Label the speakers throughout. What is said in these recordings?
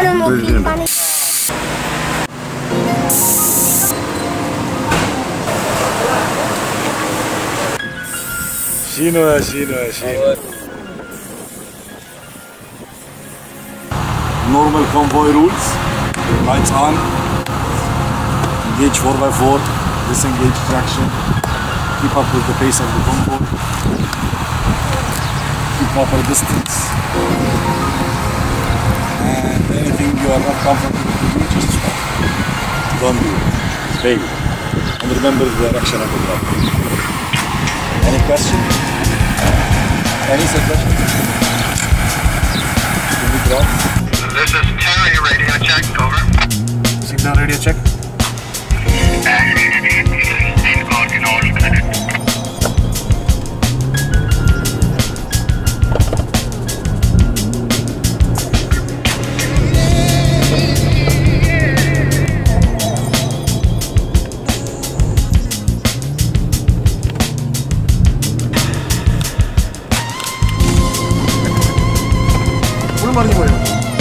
Speaker 1: Normal convoy rules. Lights on. Engage 4x4. Disengage traction. Keep up with the pace of the convoy. Keep proper distance. And anything you are not comfortable to do, just stop. Don't do it. Fail. And remember the direction of the drop. Any question? Any suggestion? Can we drop?
Speaker 2: This is Terry, radio check, over.
Speaker 1: Signal radio check.
Speaker 3: മറിഞ്ഞു പോയോ?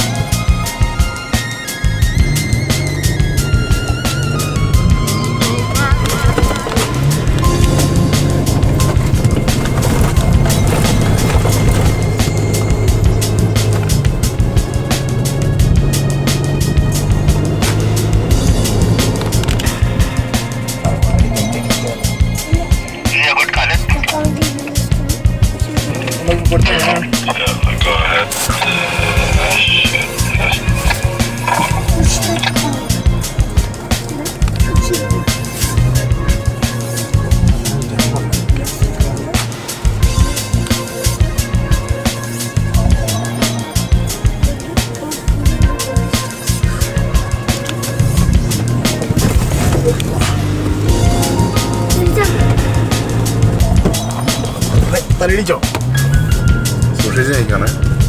Speaker 3: തലയിടിച്ചോ?
Speaker 4: സൂക്ഷിച്ച് നിൽക്കണേ.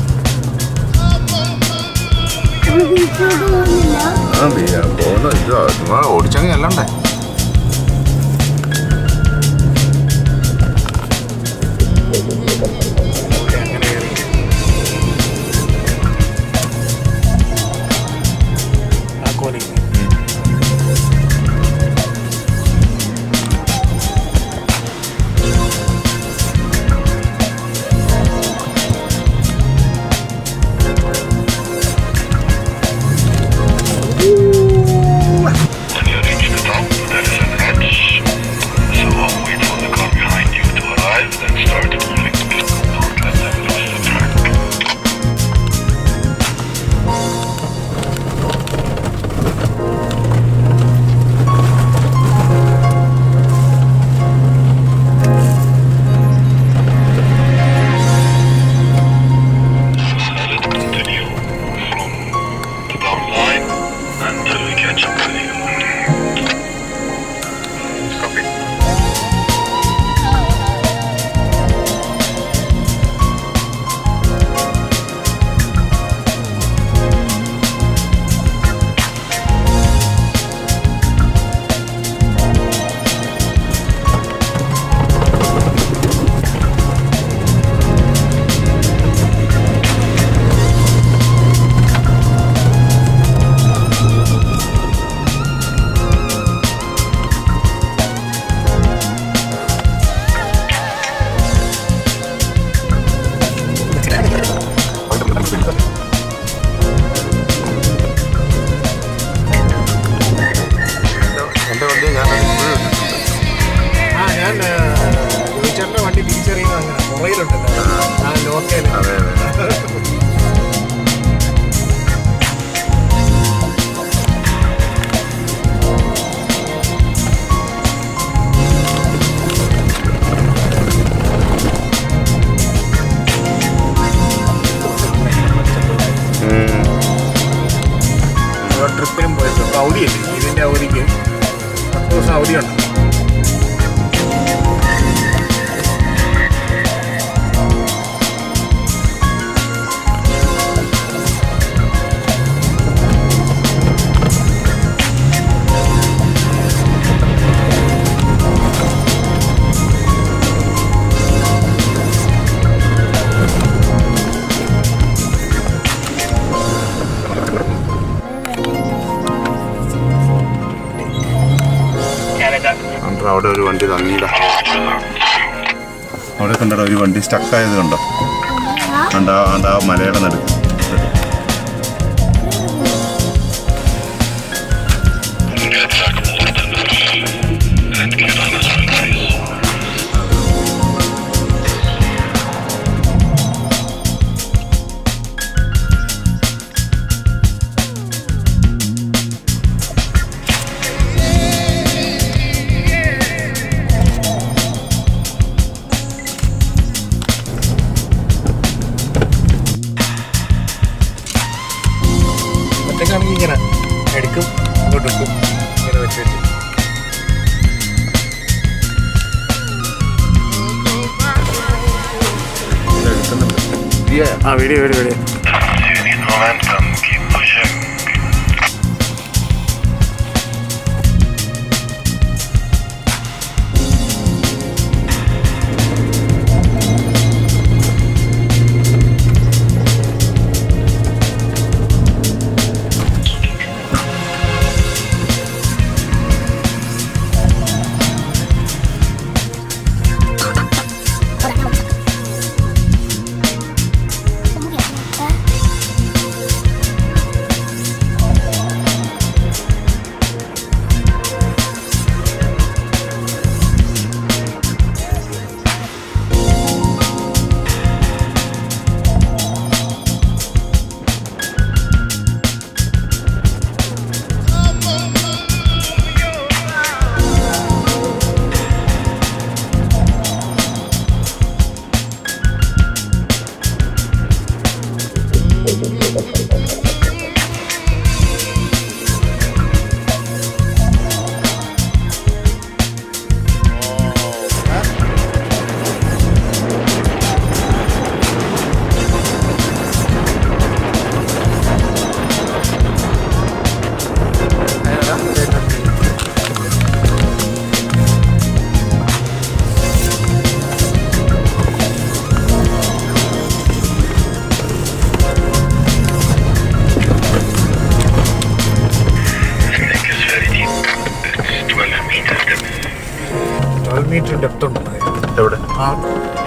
Speaker 4: പോകുന്നു ഇതോ ചുമ്മാ ഓടിച്ചങ്ങ് അല്ലണ്ടേ.
Speaker 3: ട്രിപ്പിനും പോയപ്പോൾ അവധിയല്ലേ, ഇതിൻ്റെ അവധിക്ക് 10 ദിവസം അവധിയുണ്ട്.
Speaker 4: അവിടെ ഒരു വണ്ടി തങ്ങിയില്ല.
Speaker 1: അവിടെ കണ്ടോ ഒരു വണ്ടി സ്റ്റക്കായത് കണ്ടോ? കണ്ടാ മലയുടെ നടുക്ക്.
Speaker 3: ഒറ്റക്കാണെങ്കിൽ ഇങ്ങനെ എടുക്കും അങ്ങോട്ട് വെക്കും ഇങ്ങനെ വെച്ച് വെച്ച് വീഡിയോ meter depth ഉണ്ട്.
Speaker 4: എവിടെ?